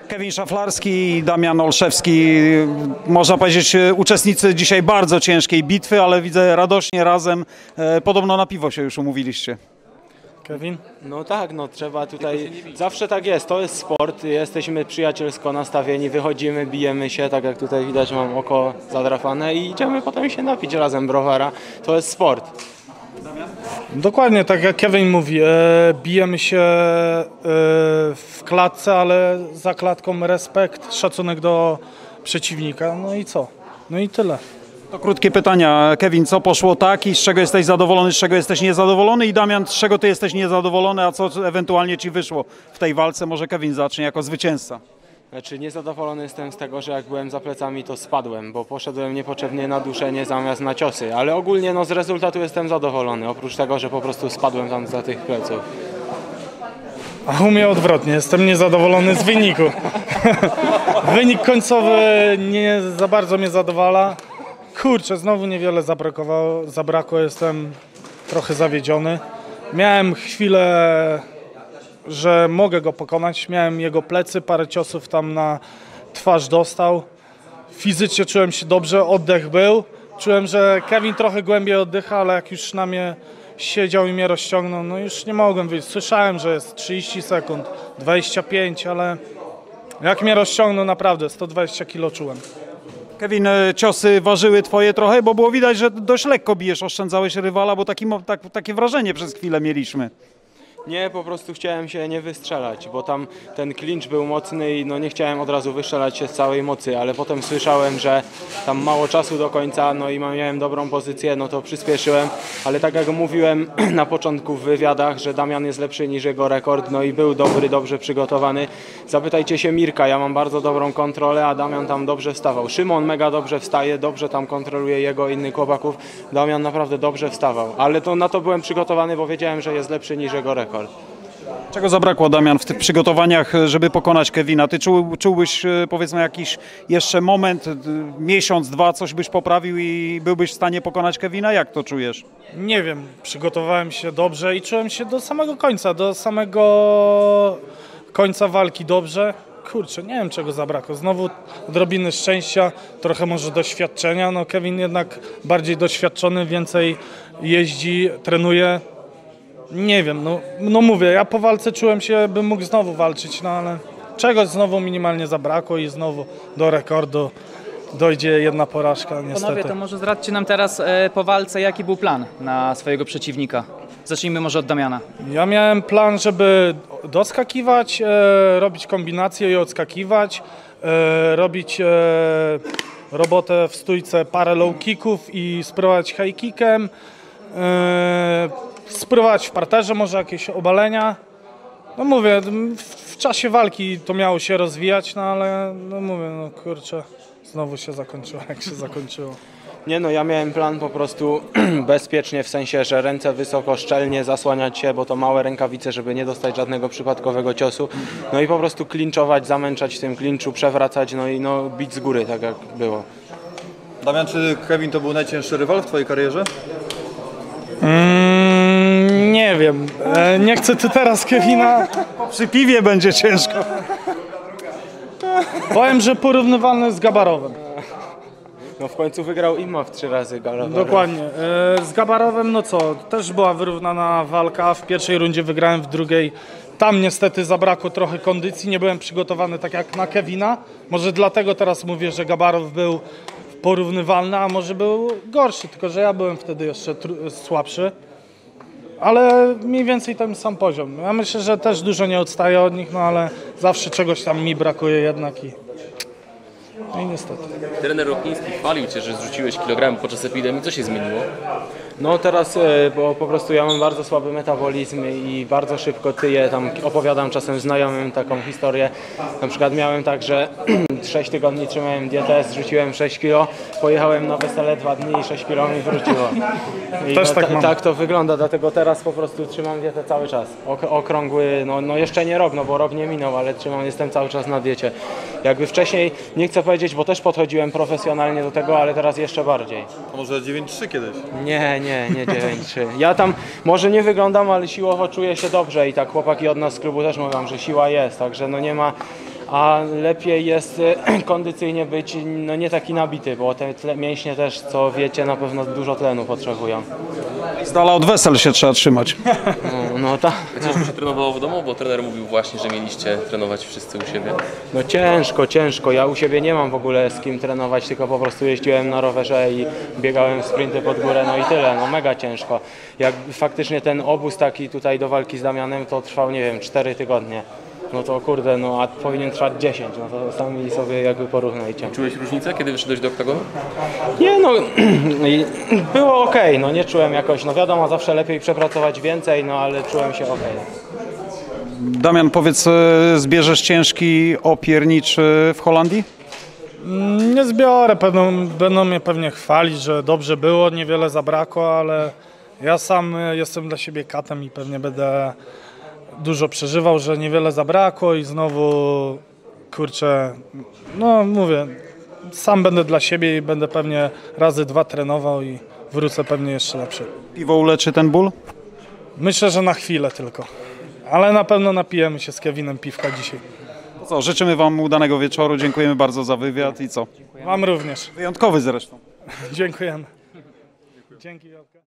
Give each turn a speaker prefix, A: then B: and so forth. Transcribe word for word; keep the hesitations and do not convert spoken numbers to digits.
A: Kevin Szaflarski i Damian Olszewski, można powiedzieć, uczestnicy dzisiaj bardzo ciężkiej bitwy, ale widzę radośnie razem. Podobno na piwo się już umówiliście.
B: Kevin?
C: No tak, no trzeba tutaj, zawsze tak jest, to jest sport, jesteśmy przyjacielsko nastawieni, wychodzimy, bijemy się, tak jak tutaj widać mam oko zadrapane i idziemy potem się napić razem browara, to jest sport.
B: Dokładnie tak jak Kevin mówi, e, bijemy się e, w klatce, ale za klatką respekt, szacunek do przeciwnika, no i co? No i tyle.
A: To krótkie pytania. Kevin, co poszło tak i z czego jesteś zadowolony, z czego jesteś niezadowolony? I Damian, z czego ty jesteś niezadowolony, a co ewentualnie ci wyszło w tej walce? Może Kevin zacznie jako zwycięzca.
C: Znaczy niezadowolony jestem z tego, że jak byłem za plecami to spadłem, bo poszedłem niepotrzebnie na duszenie zamiast na ciosy, ale ogólnie no z rezultatu jestem zadowolony, oprócz tego, że po prostu spadłem tam za tych pleców.
B: A u mnie odwrotnie, jestem niezadowolony z wyniku. Wynik końcowy nie za bardzo mnie zadowala. Kurczę, znowu niewiele zabrakowało, zabrakło, jestem trochę zawiedziony. Miałem chwilę, że mogę go pokonać, miałem jego plecy, parę ciosów tam na twarz dostał. Fizycznie czułem się dobrze, oddech był. Czułem, że Kevin trochę głębiej oddycha, ale jak już na mnie siedział i mnie rozciągnął, no już nie mogłem wyjść. Słyszałem, że jest trzydzieści sekund, dwadzieścia pięć, ale jak mnie rozciągnął, naprawdę sto dwadzieścia kilo czułem.
A: Kevin, ciosy ważyły twoje trochę, bo było widać, że dość lekko bijesz, oszczędzałeś rywala, bo taki, tak, takie wrażenie przez chwilę mieliśmy.
C: Nie, po prostu chciałem się nie wystrzelać, bo tam ten clinch był mocny i no nie chciałem od razu wystrzelać się z całej mocy, ale potem słyszałem, że tam mało czasu do końca, no i miałem dobrą pozycję, no to przyspieszyłem, ale tak jak mówiłem na początku w wywiadach, że Damian jest lepszy niż jego rekord, no i był dobry, dobrze przygotowany. Zapytajcie się Mirka, ja mam bardzo dobrą kontrolę, a Damian tam dobrze wstawał. Szymon mega dobrze wstaje, dobrze tam kontroluje jego innych chłopaków, Damian naprawdę dobrze wstawał, ale to na to byłem przygotowany, bo wiedziałem, że jest lepszy niż jego rekord.
A: Czego zabrakło, Damian, w tych przygotowaniach, żeby pokonać Kevina? Ty czuł, czułbyś, powiedzmy, jakiś jeszcze moment, miesiąc, dwa, coś byś poprawił i byłbyś w stanie pokonać Kevina? Jak to czujesz?
B: Nie wiem, przygotowałem się dobrze i czułem się do samego końca, do samego końca walki dobrze. Kurczę, nie wiem czego zabrakło. Znowu odrobiny szczęścia, trochę może doświadczenia. No Kevin jednak bardziej doświadczony, więcej jeździ, trenuje. Nie wiem, no, no mówię, ja po walce czułem się, bym mógł znowu walczyć, no ale czegoś znowu minimalnie zabrakło i znowu do rekordu dojdzie jedna porażka niestety.
D: Panowie, to może zdradźcie nam teraz e, po walce, jaki był plan na swojego przeciwnika. Zacznijmy może od Damiana.
B: Ja miałem plan, żeby doskakiwać, e, robić kombinacje i odskakiwać, e, robić e, robotę w stójce parę low kicków i spróbować high kickiem. E, spróbować w parterze może jakieś obalenia. No mówię, w, w czasie walki to miało się rozwijać, no ale no mówię, no kurczę, znowu się zakończyło jak się zakończyło.
C: Nie no, ja miałem plan po prostu bezpiecznie, w sensie, że ręce wysoko, szczelnie zasłaniać się, bo to małe rękawice, żeby nie dostać żadnego przypadkowego ciosu. No i po prostu klinczować, zamęczać w tym klinczu, przewracać, no i no bić z góry, tak jak było.
E: Damian, czy Kevin to był najcięższy rywal w twojej karierze?
B: Mm, nie wiem, e, nie chcę tu teraz Kevina.
A: Przy piwie będzie ciężko.
B: Powiem, że porównywalny z Gabarowem.
C: No w końcu wygrał Imma w trzy razy Gabarov.
B: Dokładnie. E, z Gabarowem, no co, też była wyrównana walka. W pierwszej rundzie wygrałem, w drugiej tam niestety zabrakło trochę kondycji. Nie byłem przygotowany tak jak na Kevina. Może dlatego teraz mówię, że Gabarow był porównywalny, a może był gorszy, tylko że ja byłem wtedy jeszcze słabszy. Ale mniej więcej ten sam poziom. Ja myślę, że też dużo nie odstaję od nich, no ale zawsze czegoś tam mi brakuje jednak i, no i niestety.
F: Trener Rokniński chwalił Cię, że zrzuciłeś kilogram podczas epidemii. Co się zmieniło?
C: No teraz, bo po prostu ja mam bardzo słaby metabolizm i bardzo szybko tyję, tam opowiadam czasem znajomym taką historię. Na przykład miałem tak, że sześć tygodni trzymałem dietę, zrzuciłem sześć kilo, pojechałem na wesele dwa dni i sześć kilo mi wróciło. I
B: Też
C: no,
B: tak mam.
C: tak to wygląda, dlatego teraz po prostu trzymam dietę cały czas. Ok okrągły, no, no jeszcze nie rok, no bo rok nie minął, ale trzymam, jestem cały czas na diecie. Jakby wcześniej, nie chcę powiedzieć, bo też podchodziłem profesjonalnie do tego, ale teraz jeszcze bardziej.
E: A może dziewięć trzy kiedyś?
C: Nie, nie, nie dziewięć trzy. Ja tam może nie wyglądam, ale siłowo czuję się dobrze i tak chłopaki od nas z klubu też mówią, że siła jest, także no nie ma, a lepiej jest e, kondycyjnie być no, nie taki nabity, bo te tle, mięśnie też, co wiecie, na pewno dużo tlenu potrzebują.
A: Z dala od wesel się trzeba trzymać.
C: No, no tak.
F: Ciężko się trenowało w domu, bo trener mówił właśnie, że mieliście trenować wszyscy u siebie.
C: No ciężko, ciężko. Ja u siebie nie mam w ogóle z kim trenować, tylko po prostu jeździłem na rowerze i biegałem sprinty pod górę, no i tyle, no mega ciężko. Jak faktycznie ten obóz taki tutaj do walki z Damianem to trwał, nie wiem, cztery tygodnie. No to kurde, no a powinien trwać dziesięć, no to sami sobie jakby porównajcie.
F: Czułeś różnicę, kiedy wyszedłeś do oktagonu?
C: Nie no, i było okej, no nie czułem jakoś, no wiadomo, zawsze lepiej przepracować więcej, no ale czułem się okej.
A: Damian, powiedz, e, zbierzesz ciężki opierniczy w Holandii?
B: Nie zbiorę, będą, będą mnie pewnie chwalić, że dobrze było, niewiele zabrakło, ale ja sam jestem dla siebie katem i pewnie będę dużo przeżywał, że niewiele zabrakło i znowu, kurczę, no mówię, sam będę dla siebie i będę pewnie razy dwa trenował i wrócę pewnie jeszcze lepszy.
A: Piwo uleczy ten ból?
B: Myślę, że na chwilę tylko, ale na pewno napijemy się z Kevinem piwka dzisiaj.
A: To co, życzymy Wam udanego wieczoru, dziękujemy bardzo za wywiad i co?
B: Wam również.
A: Wyjątkowy zresztą.
B: Dziękujemy. Dzięki wielkie.